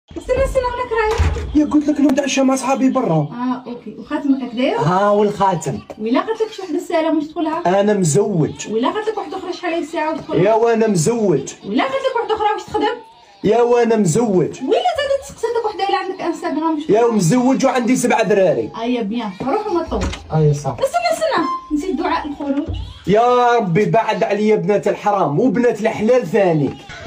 استنى ولك رايح. يا قلت لك نتعشى مع صحابي برا. اوكي، وخاتمك داير؟ والخاتم. ولا قالت لك شي وحده الساعه واش تدخلها؟ انا مزوج. ولا قالت لك واحده اخرى شحال هي الساعه واش تدخلها؟ يا وانا مزوج. ولا قالت لك واحده اخرى واش تخدم؟ يا وانا مزوج. ولا زادت تسقسيتك وحده الا عندك انستغرام واش؟ يا مزوج وعندي 7 دراري. بيان، روح وما تطولش. صح. استنى نسيت دعاء الخروج. يا ربي بعد عليا بنات الحرام وبنات الحلال ثاني.